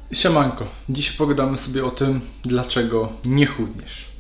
Siemanko, dzisiaj pogadamy sobie o tym, dlaczego nie chudniesz.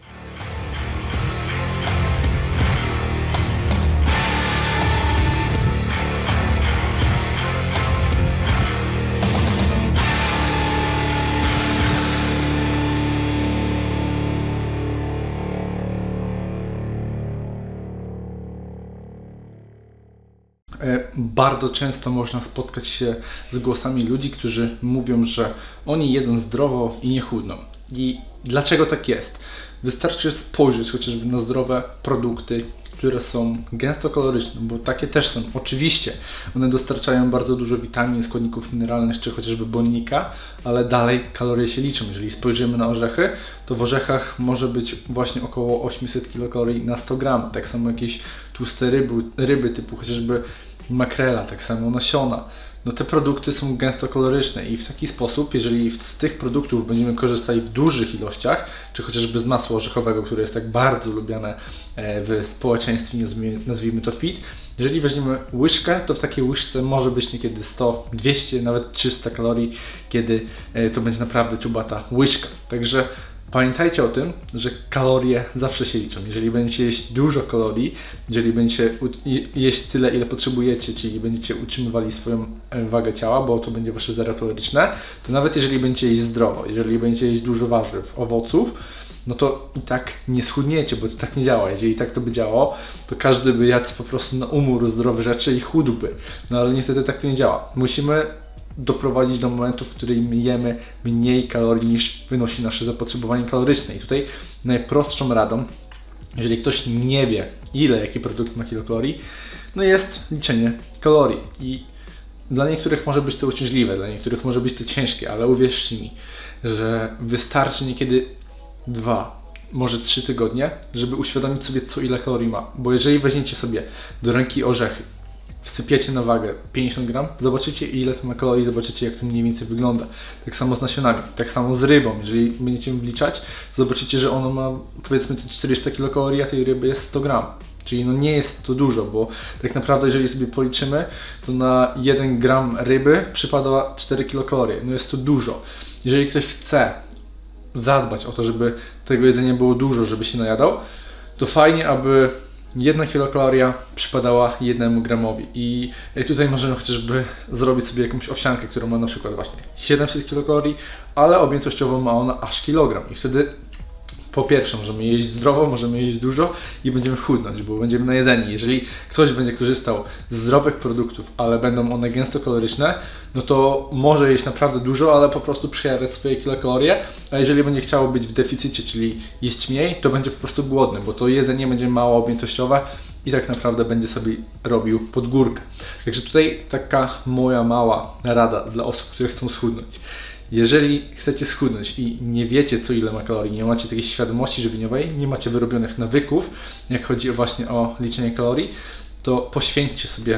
Bardzo często można spotkać się z głosami ludzi, którzy mówią, że oni jedzą zdrowo i nie chudną. I dlaczego tak jest? Wystarczy spojrzeć chociażby na zdrowe produkty, które są gęsto kaloryczne, bo takie też są. Oczywiście one dostarczają bardzo dużo witamin, składników mineralnych czy chociażby błonnika, ale dalej kalorie się liczą. Jeżeli spojrzymy na orzechy, to w orzechach może być właśnie około 800 kilokalorii na 100 gram. Tak samo jakieś tłuste ryby typu chociażby makrela, tak samo nasiona. No te produkty są gęsto kaloryczne i w taki sposób, jeżeli z tych produktów będziemy korzystali w dużych ilościach, czy chociażby z masła orzechowego, które jest tak bardzo lubiane w społeczeństwie, nazwijmy to fit, jeżeli weźmiemy łyżkę, to w takiej łyżce może być niekiedy 100, 200, nawet 300 kalorii, kiedy to będzie naprawdę czubata łyżka. Także pamiętajcie o tym, że kalorie zawsze się liczą. Jeżeli będziecie jeść dużo kalorii, jeżeli będziecie jeść tyle, ile potrzebujecie, czyli będziecie utrzymywali swoją wagę ciała, bo to będzie wasze zero kaloryczne, to nawet jeżeli będziecie jeść zdrowo, jeżeli będziecie jeść dużo warzyw, owoców, no to i tak nie schudniecie, bo to tak nie działa. Jeżeli tak to by działało, to każdy by jadł po prostu na umór zdrowe rzeczy i chudłby. No ale niestety tak to nie działa. Musimy doprowadzić do momentu, w którym jemy mniej kalorii niż wynosi nasze zapotrzebowanie kaloryczne. I tutaj najprostszą radą, jeżeli ktoś nie wie, jaki produkt ma kilokalorii, no jest liczenie kalorii. I dla niektórych może być to uciążliwe, dla niektórych może być to ciężkie, ale uwierzcie mi, że wystarczy niekiedy 2, może 3 tygodnie, żeby uświadomić sobie, co ile kalorii ma. Bo jeżeli weźmiecie sobie do ręki orzechy, wsypiecie na wagę 50 gram, zobaczycie, ile to ma kalorii, zobaczycie, jak to mniej więcej wygląda. Tak samo z nasionami, tak samo z rybą. Jeżeli będziecie wliczać, zobaczycie, że ono ma powiedzmy te 400 kilokalorii, a tej ryby jest 100 gram. Czyli no nie jest to dużo, bo tak naprawdę jeżeli sobie policzymy, to na 1 gram ryby przypada 4 kilokalorie. No jest to dużo. Jeżeli ktoś chce zadbać o to, żeby tego jedzenia było dużo, żeby się najadał, to fajnie, aby 1 kilokaloria przypadała 1 gramowi i tutaj możemy chociażby zrobić sobie jakąś owsiankę, która ma na przykład właśnie 700 kilokalorii, ale objętościowo ma ona aż kilogram i wtedy po pierwsze możemy jeść zdrowo, możemy jeść dużo i będziemy chudnąć, bo będziemy najedzeni. Jeżeli ktoś będzie korzystał z zdrowych produktów, ale będą one gęsto kaloryczne, no to może jeść naprawdę dużo, ale po prostu przejadać swoje kilokalorie, a jeżeli będzie chciało być w deficycie, czyli jeść mniej, to będzie po prostu głodny, bo to jedzenie będzie mało objętościowe i tak naprawdę będzie sobie robił pod górkę. Także tutaj taka moja mała rada dla osób, które chcą schudnąć. Jeżeli chcecie schudnąć i nie wiecie, co ile ma kalorii, nie macie takiej świadomości żywieniowej, nie macie wyrobionych nawyków, jak chodzi właśnie o liczenie kalorii, to poświęćcie sobie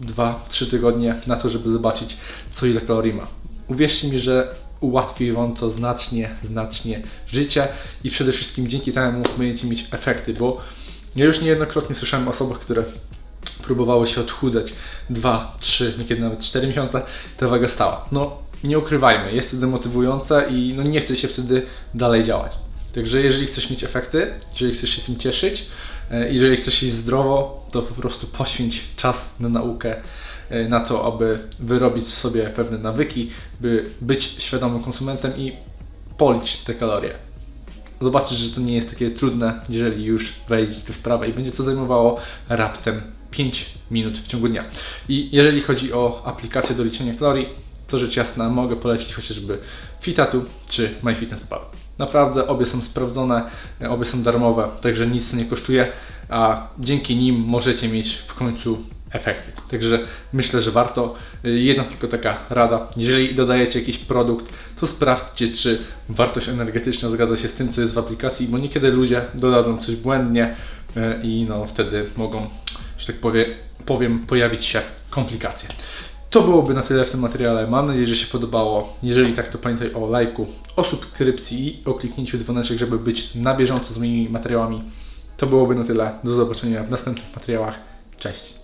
2-3 tygodnie na to, żeby zobaczyć, co ile kalorii ma. Uwierzcie mi, że ułatwi Wam to znacznie życie i przede wszystkim dzięki temu będziecie mieć efekty, bo ja już niejednokrotnie słyszałem o osobach, które próbowały się odchudzać 2, 3, niekiedy nawet 4 miesiące, ta waga stała. No nie ukrywajmy, jest to demotywujące i no nie chce się wtedy dalej działać. Także jeżeli chcesz mieć efekty, jeżeli chcesz się tym cieszyć, jeżeli chcesz jeść zdrowo, to po prostu poświęć czas na naukę, na to, aby wyrobić sobie pewne nawyki, by być świadomym konsumentem i policz te kalorie. Zobaczysz, że to nie jest takie trudne, jeżeli już wejdzie to w prawo i będzie to zajmowało raptem 5 minut w ciągu dnia. I jeżeli chodzi o aplikację do liczenia kalorii, to rzecz jasna mogę polecić chociażby Fitatu czy MyFitnessPal. Naprawdę obie są sprawdzone, obie są darmowe, także nic nie kosztuje, a dzięki nim możecie mieć w końcu efekty. Także myślę, że warto. Jedna tylko taka rada, jeżeli dodajecie jakiś produkt, to sprawdźcie, czy wartość energetyczna zgadza się z tym, co jest w aplikacji, bo niekiedy ludzie dodadzą coś błędnie i no wtedy mogą, że tak powiem, pojawić się komplikacje. To byłoby na tyle w tym materiale. Mam nadzieję, że się podobało. Jeżeli tak, to pamiętaj o lajku, o subskrypcji i o kliknięciu dzwoneczek, żeby być na bieżąco z moimi materiałami. To byłoby na tyle. Do zobaczenia w następnych materiałach. Cześć!